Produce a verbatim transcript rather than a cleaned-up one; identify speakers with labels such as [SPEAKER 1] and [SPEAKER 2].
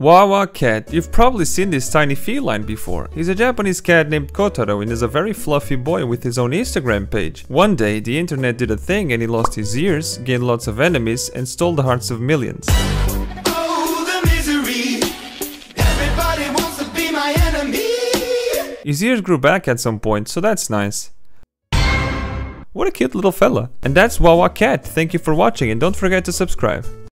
[SPEAKER 1] Wawa cat. You've probably seen this tiny feline before. He's a Japanese cat named Kotaro and is a very fluffy boy with his own Instagram page. One day, the internet did a thing and he lost his ears, gained lots of enemies, and stole the hearts of millions.
[SPEAKER 2] Oh, the misery. Everybody wants to be my enemy.
[SPEAKER 1] His ears grew back at some point, so that's nice. What a cute little fella. And that's Wawa cat. Thank you for watching and don't forget to subscribe.